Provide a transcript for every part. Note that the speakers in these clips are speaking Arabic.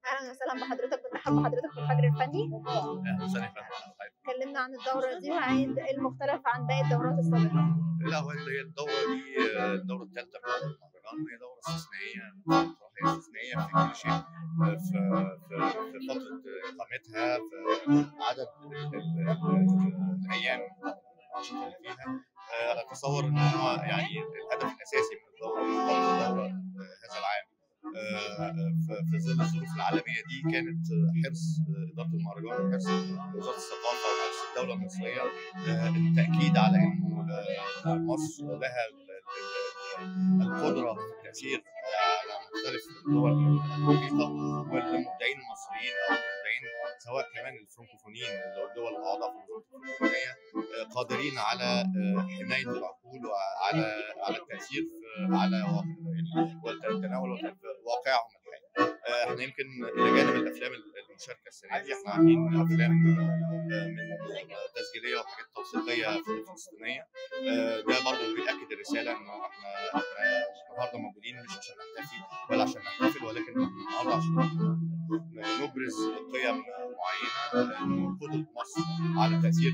أهلًا وسهلًا بحضرتك، بنرحب بحضرتك في الفجر الفني. أهلا وسهلا يا فندم. اتكلمنا عن الدورة دي وعايز إيه المختلف عن باقي الدورات السابقة؟ لا، هي الدورة دي الدورة الثالثة من المهرجان، هي دورة استثنائية بصراحة، هي استثنائية في كل شيء، في فترة إقامتها، في عدد الأيام الأنشطة اللي فيها. أنا أتصور إن هو يعني الهدف الأساسي من الدورة هذا العام في ظل الظروف العالمية دي كانت حرص إدارة المهرجان وحرص وزارة الثقافة وحرص الدولة المصرية، التأكيد على إنه مصر لها القدرة في التأثير على مختلف الدول المحيطة، والمبدعين المصريين أو المبدعين سواء كمان الفرنكوفونيين اللي الدول الأعضاء في الوزارة الفرنكوفونية قادرين على حماية العقول وعلى التأثير على والتناول واقعهم الحالي. احنا يمكن الى جانب الافلام المشاركه السنه دي احنا عاملين افلام من تسجيليه وحاجات توثيقيه فلسطينيه. ده برضه بيأكد الرساله انه احنا النهارده موجودين مش عشان نحتفي ولا عشان نحتفل، ولكن النهارده عشان نبرز قيم معينه، انه قدره مصر على التاثير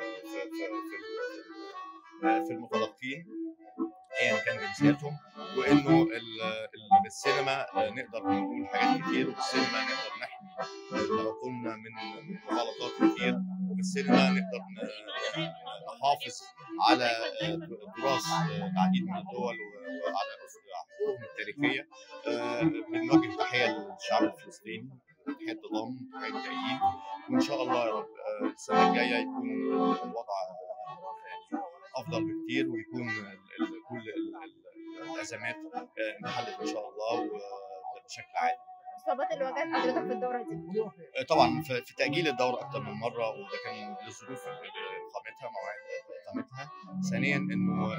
في المتلقين ايا كان جنسياتهم، وانه بالسينما نقدر نقول حاجات كتير، وبالسينما نقدر نحمي عقولنا من غلطات كتير، وبالسينما نقدر نحافظ على تراث العديد من الدول وعلى حقوقهم التاريخيه. بنوجه تحيه للشعب الفلسطيني، تحيه تضامن، تحيه تأييد، وان شاء الله يا رب السنه الجايه يكون الوضع افضل بكتير، ويكون كل الازمات انحلت ان شاء الله وبشكل عادي. الصعوبات اللي واجهت حضرتك في الدورة دي؟ طبعا في تأجيل الدورة أكتر من مرة، وده كان لظروف إقامتها، مواعيد إقامتها. ثانيا إنه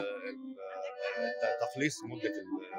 تقليص مدة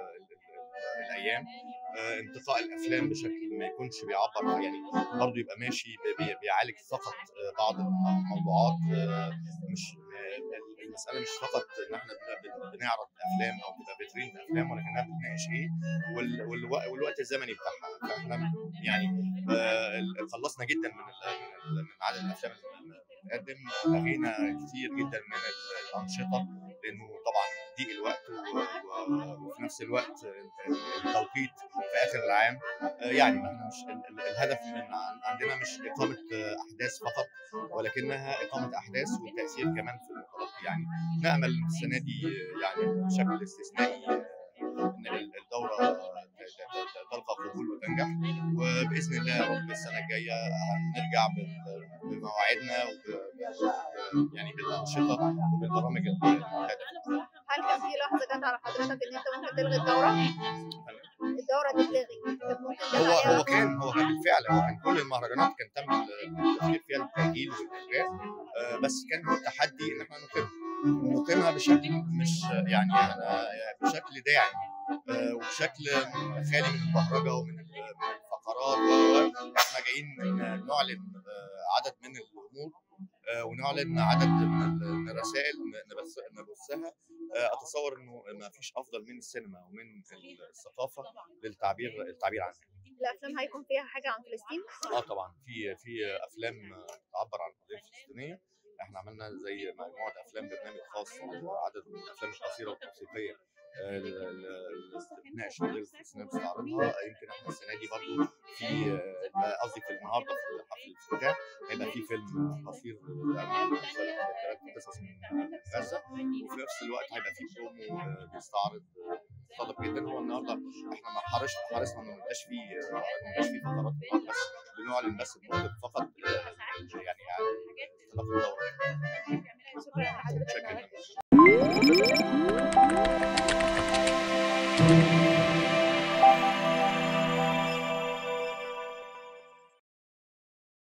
الأيام، انتقاء الافلام بشكل ما يكونش بيعبر، يعني برضه يبقى ماشي بيعالج فقط بعض الموضوعات. مش المساله مش فقط ان احنا بنعرض افلام او تبقى فيترين افلام، ولكنها بتناقش ايه والوقت الزمني بتاعها. فاحنا يعني خلصنا جدا من عدد الافلام اللي بتقدم، لغينا كتير جدا من الانشطه لانه طبعا ضيق الوقت وفي نفس الوقت التوقيت في اخر العام. يعني احنا مش الهدف من عندنا مش اقامه احداث فقط، ولكنها اقامه احداث والتاثير كمان في المتلقي. يعني نامل السنه دي يعني بشكل استثنائي ان الدوره تلقى قبول وتنجح، وباذن الله يا رب السنه الجايه هنرجع بمواعيدنا يعني بالانشطه وبالبرامج الهادفه. هل كان في لحظة جت على حضرتك إن أنت ممكن تلغي الدورة؟ الدورة تتلغي، هو كان بالفعل، هو كان كل المهرجانات كان تم التفكير فيها التأجيل والإلغاء، بس كان هو التحدي إن احنا نقيمها بشكل مش يعني بشكل داعم، وبشكل خالي من البهرجة ومن الفقرات. احنا جايين نعلن عدد من الأمور ونعلن عدد من الرسائل نبثها. اتصور انه ما فيش افضل من السينما ومن الثقافه للتعبير عنها. الافلام هيكون فيها حاجه عن فلسطين؟ طبعا في افلام تعبر عن القضيه الفلسطينيه. احنا عملنا زي مجموعه افلام، برنامج خاص عدد من الافلام القصيره والتوثيقيه بتناقش القضيه الفلسطينيه بتستعرضها. يمكن احنا السنه دي برضو في قصدي في النهارده في حفل الافتتاح هيبقى في فيلم قصير عن 3 قصص من غزه، وفي نفس الوقت هيبقى في برومو بيستعرض مستهدف جدا. هو النهارده احنا حرصنا انه ما يبقاش فيه فقرات، بس بنعلن بس المطلب فقط يعني تلقي الدوره. شكرا لحضرتك.